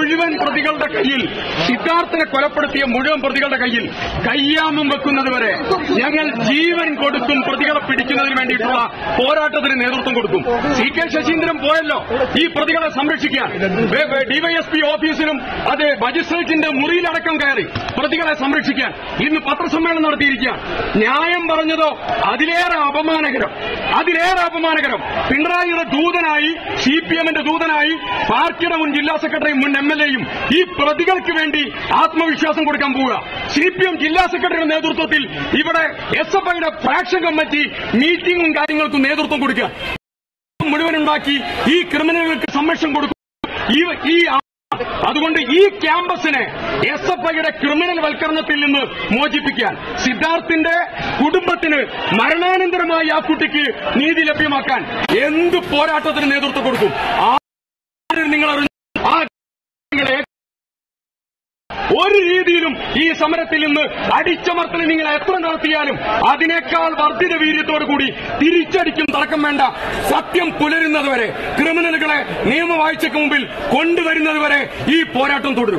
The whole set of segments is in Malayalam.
മുഴുവൻ പ്രതികളുടെ കയ്യിൽ, സിദ്ധാർത്ഥനെ കൊലപ്പെടുത്തിയ മുഴുവൻ പ്രതികളുടെ കയ്യിൽ കയ്യാമം വെക്കുന്നതുവരെ ഞങ്ങൾ ജീവൻ കൊടുക്കും പ്രതികളെ പിടിക്കുന്നതിന് വേണ്ടിയിട്ടുള്ള പോരാട്ടത്തിന് നേതൃത്വം കൊടുക്കും. CK ശശീന്ദ്രൻ പോയല്ലോ ഈ പ്രതികളെ സംരക്ഷിക്കാൻ. DYSP ഓഫീസിലും അത് മജിസ്ട്രേറ്റിന്റെ മുറിയിലടക്കം കയറി പ്രതികളെ സംരക്ഷിക്കാൻ ഇന്ന് പത്രസമ്മേളനം നടത്തിയിരിക്കുകയാണ്. ന്യായം പറഞ്ഞതോ അതിലേറെ അപമാനകരം. പിണറായിയുടെ ദൂതനായി, CPMന്റെ ദൂതനായി, പാർട്ടിയുടെ മുൻ ജില്ലാ സെക്രട്ടറിയും മുൻ MLAയും ഈ പ്രതികൾക്ക് വേണ്ടി ആത്മവിശ്വാസം കൊടുക്കാൻ പോവുക. CPM ജില്ലാ സെക്രട്ടറിയുടെ നേതൃത്വത്തിൽ ഇവിടെ SFIയുടെ ഫ്രാക്ഷൻ കമ്മിറ്റി മീറ്റിംഗും കാര്യങ്ങൾക്കും നേതൃത്വം കൊടുക്കുക. മുഴുവനുണ്ടാക്കി ഈ ക്രിമിനലുകൾക്ക് സംരക്ഷണം കൊടുക്കും. അതുകൊണ്ട് ഈ ക്യാമ്പസിനെ SFIയുടെ ക്രിമിനൽ വൽക്കരണത്തിൽ നിന്ന് മോചിപ്പിക്കാൻ, സിദ്ധാർത്ഥിന്റെ കുടുംബത്തിന് മരണാനന്തരമായി ആ കുട്ടിക്ക് നീതി ലഭ്യമാക്കാൻ എന്ത് പോരാട്ടത്തിന് നേതൃത്വം കൊടുക്കും. നിങ്ങൾ ഒരു രീതിയിലും ഈ സമരത്തിൽ നിന്ന് അടിച്ചമർത്തൽ നിങ്ങൾ എത്ര നടത്തിയാലും അതിനേക്കാൾ വർദ്ധിത വീര്യത്തോടുകൂടി തിരിച്ചടിക്കും. തർക്കം വേണ്ട. സത്യം പുലരുന്നതുവരെ, ക്രിമിനലുകളെ നിയമവാഴ്ചയ്ക്ക് മുമ്പിൽ കൊണ്ടുവരുന്നതുവരെ ഈ പോരാട്ടം തുടരും.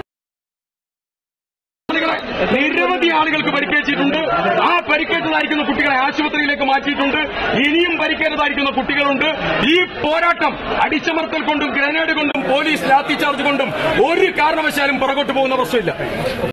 നിരവധി ആളുകൾക്ക് പരിക്കേറ്റിട്ടുണ്ട്. ആ പരിക്കേറ്റതായിരിക്കുന്ന കുട്ടികളെ ആശുപത്രിയിലേക്ക് മാറ്റിയിട്ടുണ്ട്. ഇനിയും പരിക്കേറ്റതായിരിക്കുന്ന കുട്ടികളുണ്ട്. ഈ പോരാട്ടം അടിച്ചമർത്തൽ കൊണ്ടും ഗ്രനേഡ് കൊണ്ടും പോലീസ് ലാത്തിചാർജ് കൊണ്ടും ഒരു കാരണവശാലും പുറകോട്ട് പോകുന്ന പ്രശ്നമില്ല.